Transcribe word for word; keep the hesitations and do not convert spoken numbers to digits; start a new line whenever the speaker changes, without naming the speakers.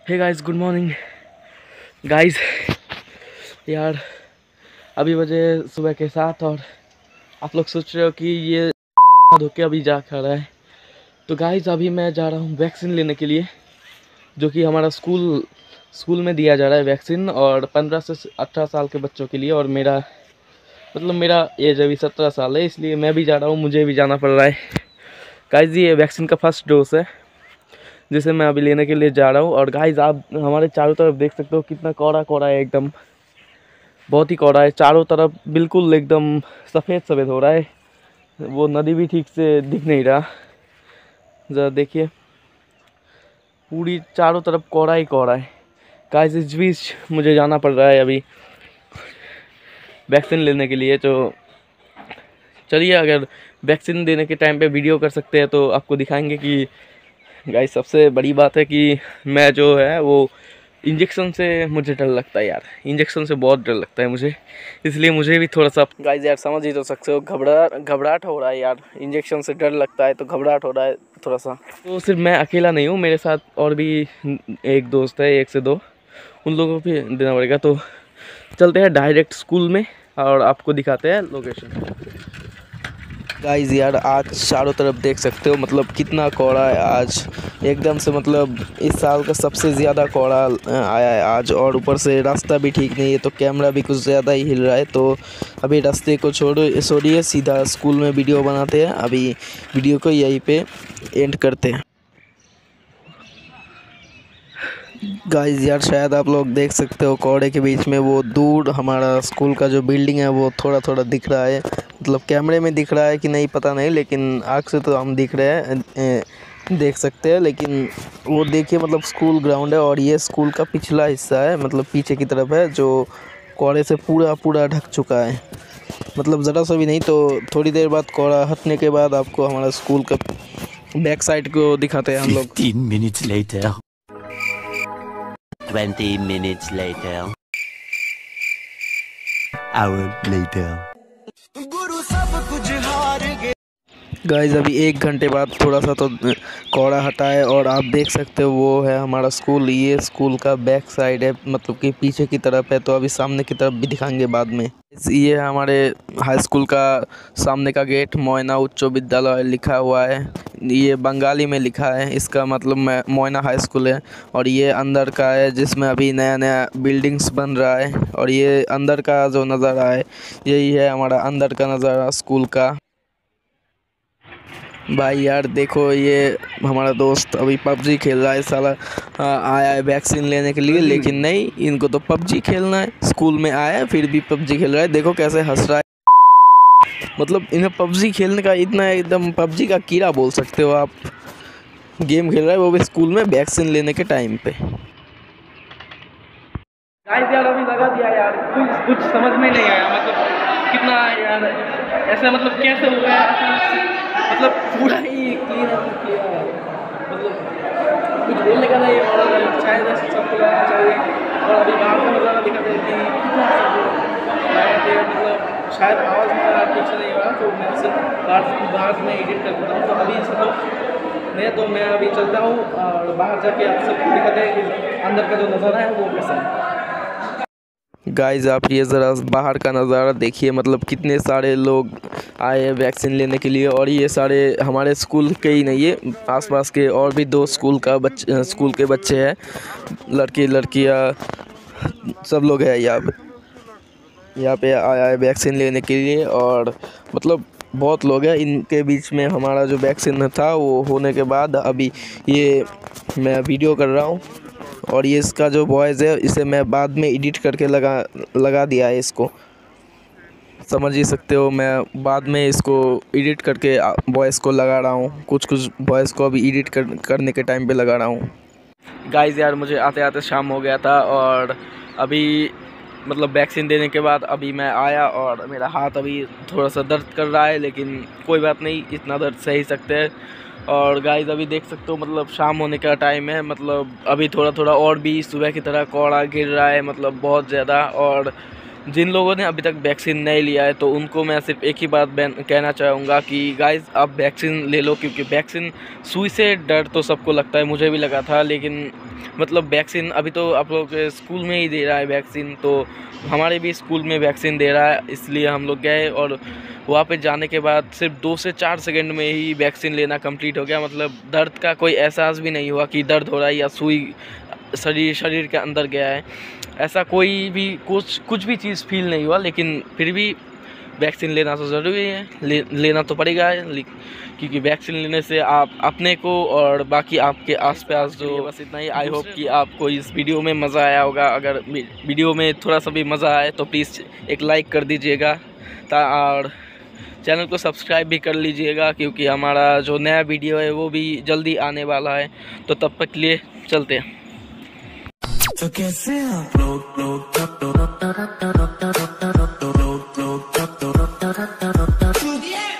हे guys, good morning guys. यार अभी बजे सुबह के सात और आप लोग सोच रहे हो कि ये धोके अभी जा खा रहा है। तो गाइस अभी मैं जा रहा हूँ वैक्सीन लेने के लिए, जो कि हमारा स्कूल स्कूल में दिया जा रहा है वैक्सीन, और पंद्रह से अठारह साल के बच्चों के लिए। और मेरा मतलब मेरा एज अभी सत्रह साल है, इसलिए मैं भी जा रहा हूँ, मुझे भी जाना पड़ रहा है। गाइस ये वैक्सीन का फर्स्ट डोज है जिसे मैं अभी लेने के लिए जा रहा हूँ। और गाइस आप हमारे चारों तरफ देख सकते हो कितना कोहरा कोहरा है, एकदम बहुत ही कोहरा है चारों तरफ, बिल्कुल एकदम सफ़ेद सफ़ेद हो रहा है। वो नदी भी ठीक से दिख नहीं रहा, ज़रा देखिए, पूरी चारों तरफ कोहरा ही कोहरा है। गाइस इस बीच मुझे जाना पड़ रहा है अभी वैक्सीन लेने के लिए। तो चलिए, अगर वैक्सीन देने के टाइम पे वीडियो कर सकते हैं तो आपको दिखाएंगे कि गाइस सबसे बड़ी बात है कि मैं जो है वो इंजेक्शन से मुझे डर लगता है यार, इंजेक्शन से बहुत डर लगता है मुझे, इसलिए मुझे भी थोड़ा सा गाइस यार समझ ही तो सकते हो, घबरा घबराहट हो रहा है यार, इंजेक्शन से डर लगता है तो घबराहट हो रहा है थोड़ा सा। तो सिर्फ मैं अकेला नहीं हूँ, मेरे साथ और भी एक दोस्त है, एक से दो, उन लोगों को भी देना पड़ेगा। तो चलते हैं डायरेक्ट स्कूल में और आपको दिखाते हैं लोकेशन। गाइस यार आज चारों तरफ देख सकते हो, मतलब कितना कोहरा है आज, एकदम से मतलब इस साल का सबसे ज़्यादा कोहरा आया है आज। और ऊपर से रास्ता भी ठीक नहीं है, तो कैमरा भी कुछ ज़्यादा ही हिल रहा है। तो अभी रास्ते को छोड़ छोड़िए, सीधा स्कूल में वीडियो बनाते हैं। अभी वीडियो को यहीं पे एंड करते हैं। गाइस यार शायद आप लोग देख सकते हो कोहरे के बीच में वो दूर हमारा स्कूल का जो बिल्डिंग है वो थोड़ा थोड़ा दिख रहा है, मतलब कैमरे में दिख रहा है कि नहीं पता नहीं, लेकिन आँख से तो हम दिख रहे हैं, देख सकते हैं। लेकिन वो देखिए, मतलब स्कूल ग्राउंड है और ये स्कूल का पिछला हिस्सा है, मतलब पीछे की तरफ है, जो कोहरे से पूरा पूरा ढक चुका है, मतलब ज़रा सा भी नहीं। तो थोड़ी देर बाद कोहरा हटने के बाद आपको हमारा स्कूल का बैक साइड को दिखाते हैं हम लोग।
fifteen minutes later. twenty minutes later. Hour later.
Guys अभी एक घंटे बाद थोड़ा सा तो कोहरा हटा है और आप देख सकते हो वो है हमारा स्कूल। ये स्कूल का बैक साइड है, मतलब कि पीछे की तरफ है, तो अभी सामने की तरफ भी दिखाएंगे बाद में। ये है हमारे हाई स्कूल का सामने का गेट, मोयना उच्च विद्यालय लिखा हुआ है, ये बंगाली में लिखा है, इसका मतलब मोयना हाई स्कूल है। और ये अंदर का है जिसमें अभी नया नया बिल्डिंग्स बन रहा है। और ये अंदर का जो नज़ारा है यही है हमारा अंदर का नज़ारा स्कूल का। भाई यार देखो, ये हमारा दोस्त अभी पबजी खेल रहा है, साला आया है वैक्सीन लेने के लिए, लेकिन नहीं, इनको तो पबजी खेलना है, स्कूल में आया है फिर भी पबजी खेल रहा है। देखो कैसे हंस रहा है, मतलब इन्हें पबजी खेलने का इतना, एकदम पबजी का कीड़ा बोल सकते हो आप, गेम खेल रहा है वो भी स्कूल में वैक्सीन लेने के टाइम पे। गाइस यार अभी लगा दिया यार, कुछ कुछ समझ में नहीं आया, मतलब कितना यार ऐसा, मतलब कैसे हो गया, मतलब पूरा ही क्लीन किया है, मतलब कुछ बोलने का नहीं, और शायद ऐसे सबको लगाना चाहिए। और अभी बाहर का नज़ारा दिखाते हैं कि कितना सब लाए थे, मतलब शायद आवाज़ मेरा ठीक से नहीं हो रहा, तो मैं सिर्फ बाहर बाहर में एडिट कर देता हूँ। तो अभी सब लोग नहीं, तो मैं अभी चलता हूँ और बाहर जाके आप सबको दिखाते हैं कि अंदर का जो नज़ारा है वो कैसा है। गाइस आप ये ज़रा बाहर का नज़ारा देखिए, मतलब कितने सारे लोग आए हैं वैक्सीन लेने के लिए। और ये सारे हमारे स्कूल के ही नहीं है, आसपास के और भी दो स्कूल का बच्चे स्कूल के बच्चे हैं, लड़के लड़कियां सब लोग हैं यहाँ पे यहाँ पे आया है वैक्सीन लेने के लिए। और मतलब बहुत लोग हैं, इनके बीच में हमारा जो वैक्सीन था वो होने के बाद अभी ये मैं वीडियो कर रहा हूँ। और ये इसका जो वॉइस है इसे मैं बाद में एडिट करके लगा लगा दिया है, इसको समझ ही सकते हो, मैं बाद में इसको एडिट करके वॉइस को लगा रहा हूँ, कुछ कुछ वॉइस को अभी एडिट कर, करने के टाइम पे लगा रहा हूँ। गाइस यार मुझे आते आते शाम हो गया था, और अभी मतलब वैक्सीन देने के बाद अभी मैं आया और मेरा हाथ अभी थोड़ा सा दर्द कर रहा है, लेकिन कोई बात नहीं, इतना दर्द सह ही सकते हैं। और गाइस अभी देख सकते हो, मतलब शाम होने का टाइम है, मतलब अभी थोड़ा थोड़ा और भी सुबह की तरह कोहरा गिर रहा है, मतलब बहुत ज़्यादा। और जिन लोगों ने अभी तक वैक्सीन नहीं लिया है तो उनको मैं सिर्फ एक ही बात कहना चाहूँगा कि गाइस आप वैक्सीन ले लो, क्योंकि वैक्सीन सुई से डर तो सबको लगता है, मुझे भी लगा था, लेकिन मतलब वैक्सीन अभी तो आप लोग स्कूल में ही दे रहा है वैक्सीन, तो हमारे भी स्कूल में वैक्सीन दे रहा है, इसलिए हम लोग गए और वहाँ पे जाने के बाद सिर्फ दो से चार सेकंड में ही वैक्सीन लेना कंप्लीट हो गया। मतलब दर्द का कोई एहसास भी नहीं हुआ कि दर्द हो रहा है या सुई शरीर शरीर के अंदर गया है, ऐसा कोई भी कुछ कुछ भी चीज़ फील नहीं हुआ। लेकिन फिर भी वैक्सीन लेना तो ज़रूरी है, ले, लेना तो पड़ेगा, क्योंकि वैक्सीन लेने से आप अपने को और बाकी आपके आसपास जो, बस इतना ही। आई होप कि आपको इस वीडियो में मज़ा आया होगा। अगर वीडियो में थोड़ा सा भी मज़ा आए तो प्लीज़ एक लाइक कर दीजिएगा और चैनल को सब्सक्राइब भी कर लीजिएगा, क्योंकि हमारा जो नया वीडियो है वो भी जल्दी आने वाला है। तो तब तक के लिए चलते हैं।
तो कैसे आप लोग